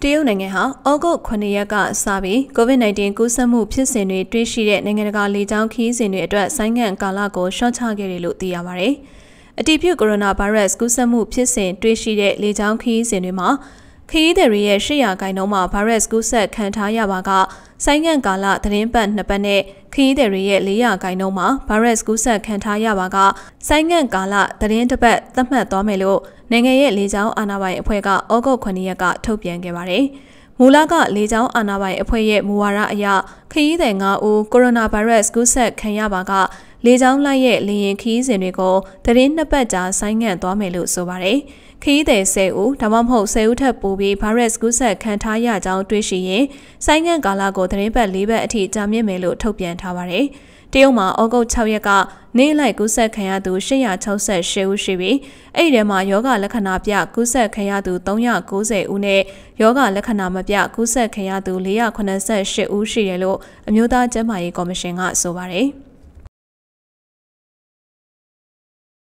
တရုတ်နိုင်ငံဟာဩဂုတ်9ရက်ကစပြီး COVID-19 ကူးစက်မှုဖြစ်စဉ်တွေတွေ့ရှိတဲ့နိုင်ငံတကာလေကြောင်းခရီးစဉ်တွေအတွက်ဆိုင်းငံ့ကာလကိုရှော့ချခဲ့တယ်လို့သိရပါတယ်။အတည်ပြုကိုရိုနာဗိုင်းရပ်စ်ကူးစက်မှုဖြစ်စဉ်တွေ့ရှိတဲ့လေကြောင်းခရီးစဉ်တွေမှာခရီးသည်ရဲ့800%မှာဗိုင်းရပ်စ်ကူးစက်ခံထားရပါကဆိုင်းငံ့ကာလသတင်းပတ်2ပတ်နဲ့ခရီးသည်ရဲ့400%မှာဗိုင်းရပ်စ်ကူးစက်ခံထားရပါကဆိုင်းငံ့ကာလသတင်းတစ်ပတ်သတ်မှတ်သွားမယ်လို့နိုင်ငံရဲ့လေကြောင်းအာဏာပိုင်အဖွဲ့ကဩဂုတ်9ရက်ကထုတ်ပြန်ခဲ့ပါတယ်။မူလကလေကြောင်းအာဏာပိုင်အဖွဲ့ရဲ့မူဝါဒအရခရီးသည်9ဦးကိုရိုနာဗိုင်းရပ်စ်ကူးစက်ခံရပါကလေကြောင်းလိုက်ရဲ့လေယာဉ်ခရီးစဉ်တွေကိုသတင်း2ပတ်ကြာဆိုင်းငံ့သွားမယ်လို့ဆိုပါတယ်။ခရီးသည်10ဦးဒါမှမဟုတ်10ဦးထက်ပိုပြီးဗိုင်းရပ်စ်ကူးစက်ခံထားရကြောင်းတွေ့ရှိရင်ဆိုင်းငံ့ကာလကိုသတင်းပတ်4ပတ်အထိကြာမြင့်မယ်လို့ထုတ်ပြန်ထားပါတယ်။တရုတ်မှာဩဂုတ်6ရက်ကနေ့လိုက်ကူးစက်ခံရသူ868ဦးရှိပြီးအဲ့ဒီထဲမှာယောဂလက္ခဏာပြကူးစက်ခံရသူ390ဦးနဲ့ယောဂလက္ခဏာမပြကူးစက်ခံရသူ488ဦးရှိတယ်လို့အမျိုးသားကျန်းမာရေးကော်မရှင်ကဆိုပါတယ်။